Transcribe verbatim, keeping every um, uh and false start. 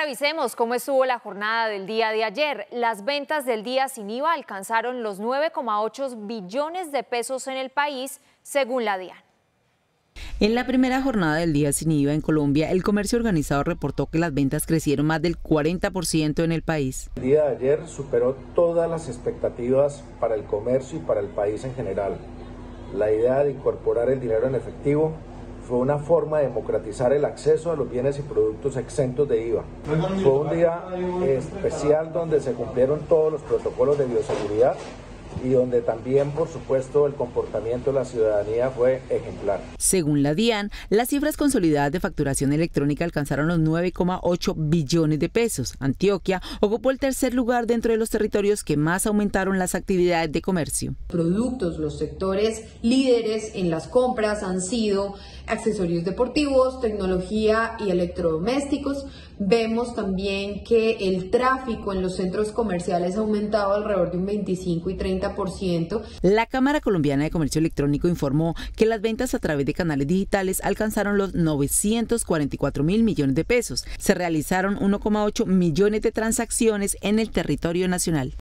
Revisemos cómo estuvo la jornada del día de ayer. Las ventas del día sin I V A alcanzaron los nueve coma ocho billones de pesos en el país, según la DIAN. En la primera jornada del día sin I V A en Colombia, el comercio organizado reportó que las ventas crecieron más del cuarenta por ciento en el país. El día de ayer superó todas las expectativas para el comercio y para el país en general. La idea de incorporar el dinero en efectivo fue una forma de democratizar el acceso a los bienes y productos exentos de I V A. Fue un día especial donde se cumplieron todos los protocolos de bioseguridad y donde también, por supuesto, el comportamiento de la ciudadanía fue ejemplar. Según la DIAN, las cifras consolidadas de facturación electrónica alcanzaron los nueve coma ocho billones de pesos. Antioquia ocupó el tercer lugar dentro de los territorios que más aumentaron las actividades de comercio. Productos, los sectores líderes en las compras han sido accesorios deportivos, tecnología y electrodomésticos. Vemos también que el tráfico en los centros comerciales ha aumentado alrededor de un veinticinco y treinta por ciento. La Cámara Colombiana de Comercio Electrónico informó que las ventas a través de canales digitales alcanzaron los novecientos cuarenta y cuatro mil millones de pesos. Se realizaron uno coma ocho millones de transacciones en el territorio nacional.